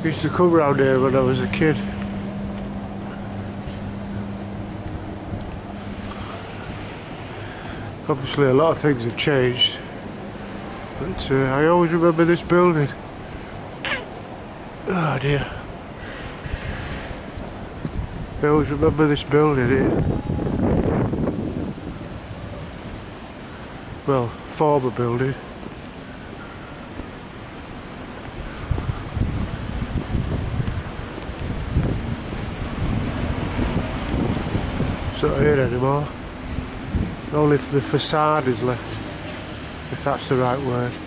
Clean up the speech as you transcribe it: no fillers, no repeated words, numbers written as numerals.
I used to come round here when I was a kid. Obviously a lot of things have changed, but I always remember this building. Oh dear. I always remember this building here. Well, former building. It's not here anymore. Only the facade is left, if that's the right word.